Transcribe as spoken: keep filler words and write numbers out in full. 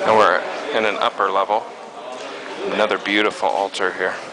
And we're in an upper level. Another beautiful altar here.